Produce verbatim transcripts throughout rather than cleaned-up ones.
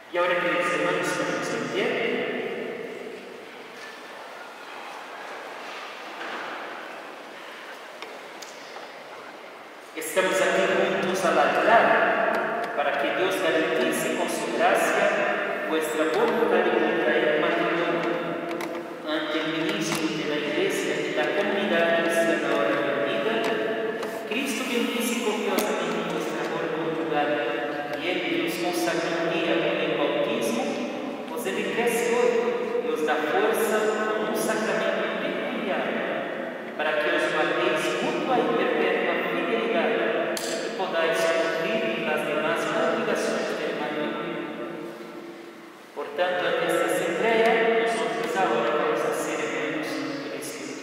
Y ahora, queridos hermanos, estamos en pie. Estamos aquí juntos al altar para que Dios garantice con su gracia vuestra voluntad de contraer matrimonio ante el ministro de la Iglesia y la comunidad cristiana ahora reunida. Cristo bendice copiosamente vuestro amor conyugal y Él nos consagra un día con el bautismo, os enriquece hoy y os da fuerza con un sacramento peculiar para que os guardéis mutua y perpetua fidelidad y podáis cumplir las demás obligaciones del matrimonio. Por tanto, ante esta asamblea, nosotros ahora vamos a ser hermanos del Espíritu.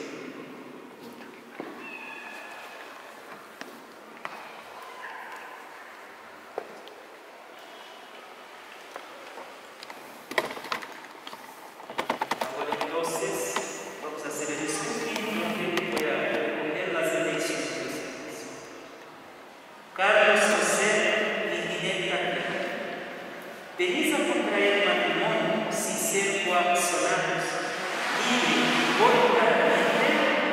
Ahora entonces vamos a hacer el escrutinio que voy a recoger las elecciones presentes. Carlos José Ligineta, ¿venís a contraer matrimonio sin ser coaccionados, libre y voluntariamente?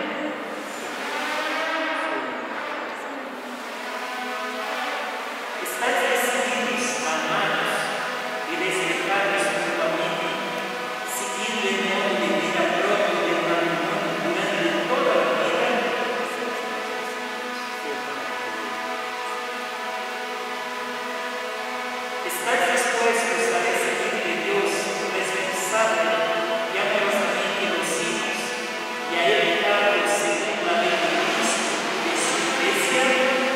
¿Estáis decididos a amaros y respetaros mutuamente, siguiendo el modo de vida propio del matrimonio durante toda la vida? ¿Estáis dispuestos a recibir de Dios responsable y amorosamente los hijos y a educarlos según la ley de Cristo y de su Iglesia?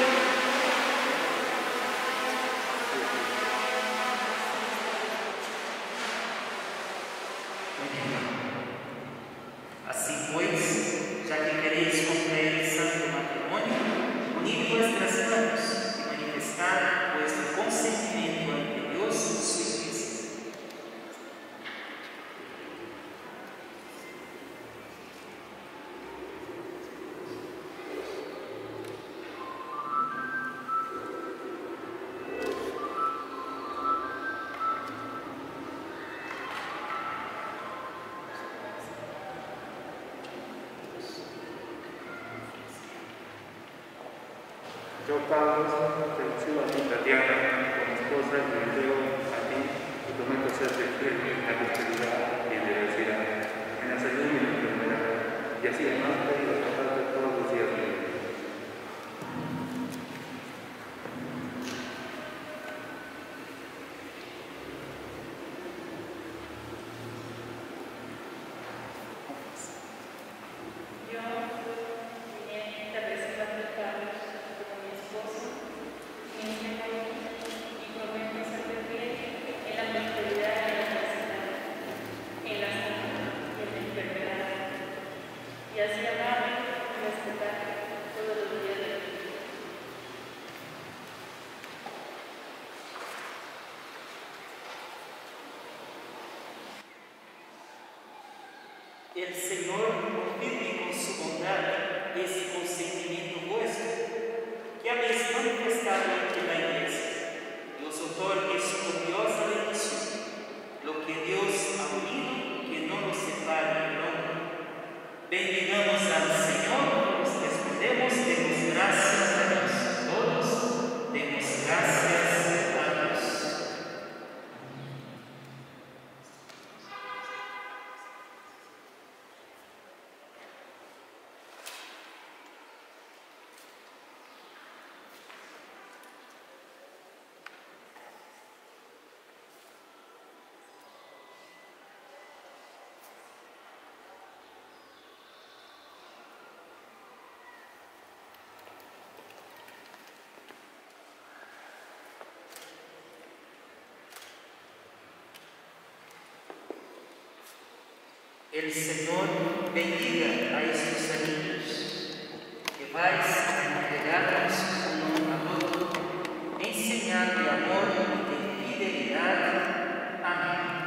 Así pues, ya que queréis contraer el santo matrimonio, unid vuestras manos y manifestad vuestro consentimiento ante Dios y su Iglesia. Yo, Carlos, te recibo a ti, Tatiana, como esposa, y te entrego a ti y prometo serte fiel en la prosperidad y en la diversidad, en la salud y en la enfermedad, y así amarte y respetarte todos los días de mi vida. Yo, Ligineta, recibo a ti, Carlos, como mi esposo, y entrego a ti y prometo serte fiel en la prosperidad y en la diversidad, en la salud y en la enfermedad, y así amarte y respetarte todos los días de tu vida. El Señor confirme con su bondad ese consentimiento vuestro que habéis manifestado ante la Iglesia y os otorgue su copiosa bendición. Lo que Dios ha unido, que no lo separe el hombre. Bendigamos al Señor, nos despedimos, demos gracias a Dios. Todos demos gracias a Dios. El Señor bendiga a estos anillos que vais a entregarnos uno al otro en señal de amor y de fidelidad. Amén.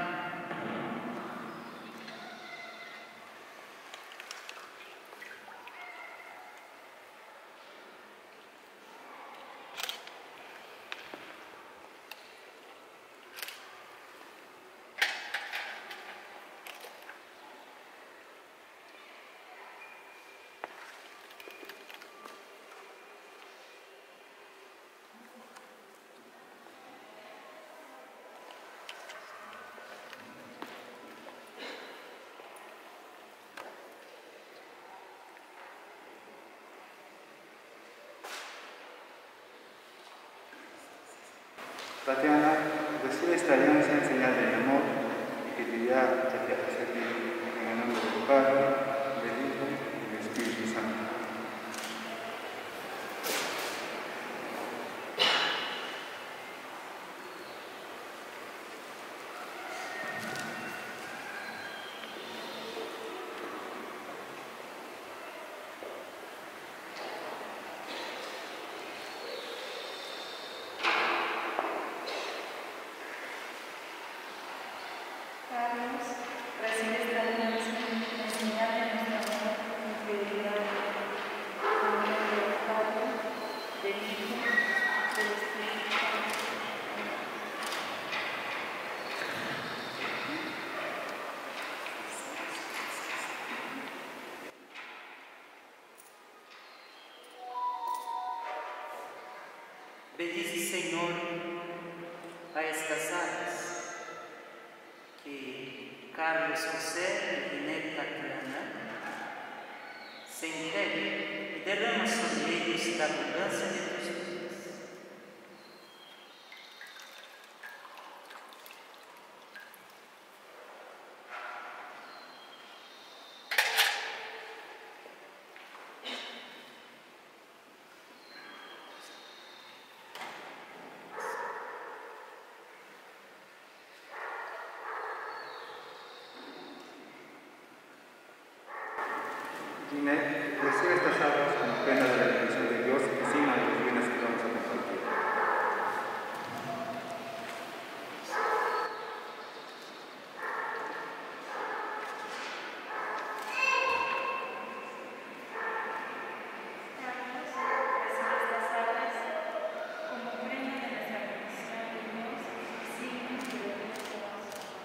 Tatiana, recibe esta alianza en señal de amor y que te dirá hacia ti, en el nombre del Padre, del Hijo y del Espíritu Santo. Carlos, recibe esta alianza en señal de nuestro amor y fidelidad, en el nombre del Padre, del Hijo y del Espíritu Santo. Bendice, Señor, a estas aves que Carlos José y Ginette Tatiana se integren y derrama sobre ellos la abundancia de tus vidas. Ginette, recibe estas aguas como prenda de la bendición de Dios y signo de los bienes que vamos a compartir. Carlos, recibe estas aves como prenda de nuestra bendición de Dios y signo de los bienes que vamos a compartir.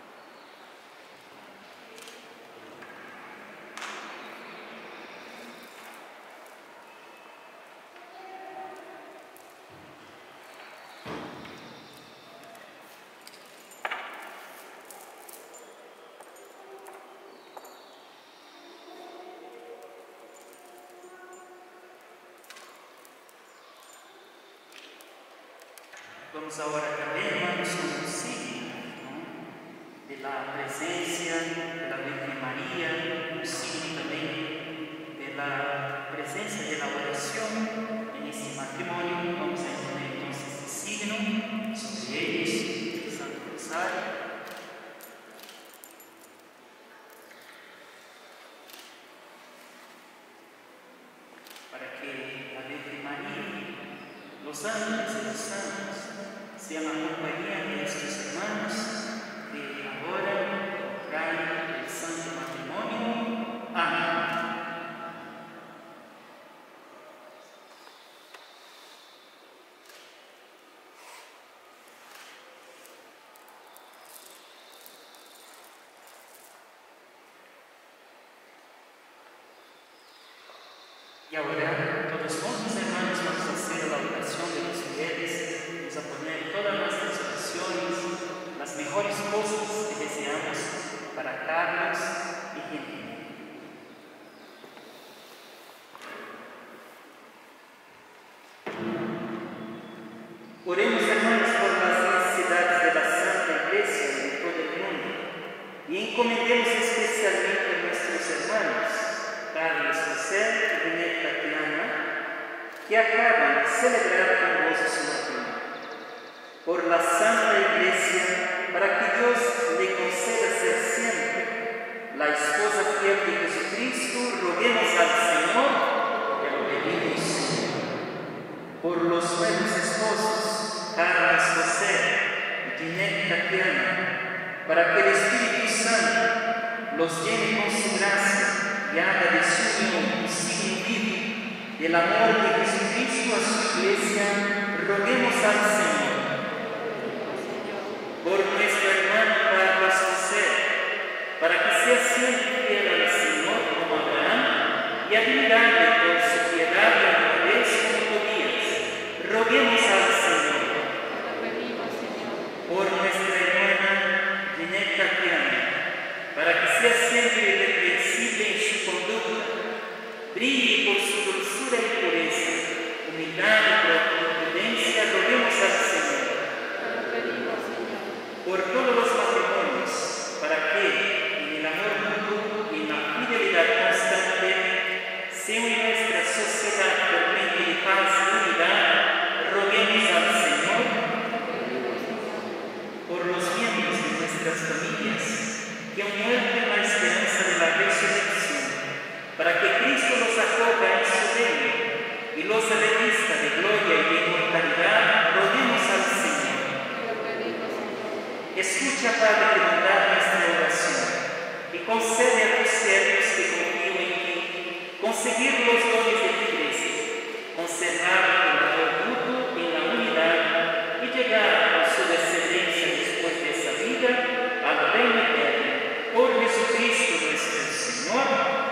Vamos ahora también, hermanos, con un signo, ¿no?, de la presencia de la Virgen María, un signo también de la presencia de la oración en este matrimonio. Vamos a poner entonces este signo sobre ellos, el Santo Rosario. Para que la Virgen María, los ángeles y los santos sean la compañía de estos hermanos que ahora traen el santo matrimonio. Amén. Y ahora, todos juntos, hermanos, vamos a hacer la oración de los fieles. Vamos a poner todas nuestras oraciones, las mejores cosas que deseamos para Carlos y Ginette. Oremos, hermanos, por las necesidades de la Santa Iglesia de todo el mundo y encomendemos especialmente a nuestros hermanos Carlos José y Ginette Tatiana, que acaban de celebrar con gozo su matrimonio. Por la Santa Iglesia, para que Dios le conceda ser siempre la esposa fiel de Jesucristo, roguemos al Señor y lo pedimos. Por los nuevos esposos, Carlos José y Ginette Tatiana, para que el Espíritu Santo los llene con su gracia y haga de su unión un signo vivo del amor de Jesucristo a su Iglesia, roguemos al Señor. Por nuestro hermano Carlos José, para que sea siempre fiel al Señor como Abraham y admirable por su piedad y honradez como Tobías, roguemos al Señor. Por nuestra hermana Ginette Tatiana, para que sea siempre irreprensible en su conducta, brille por su dulzura y pureza, humildad y prudencia, roguemos al Señor. por los miembros de nuestras familias que han muerto en la esperanza de la resurrección, para que Cristo los acoja en su reino y los revista de gloria y de inmortalidad. Roguemos al Señor. Escucha, Padre, de bondad nuestra oración y concede a tus siervos que confían en ti conseguir los dones de tu iglesia, conservar el amor mutuo en la unidad y llegar a su descendencia después de esa vida al reino eterno. Por Jesucristo nuestro Señor.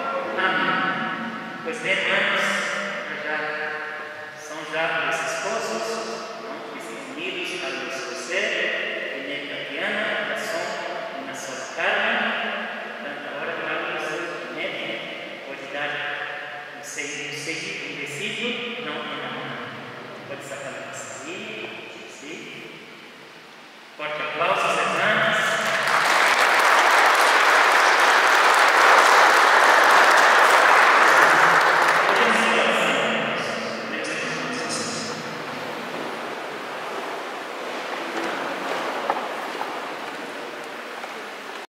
Amén. Pues bien, hermanos, ya son ya los esposos, ¿no?, que están unidos a los José y a Tatiana, ya son una sola carne. Tanto ahora Carlos y Nete puede dar un sello, un sello, un besito, no en la mano. Puede sacar la mascarilla, ¿sí? Porque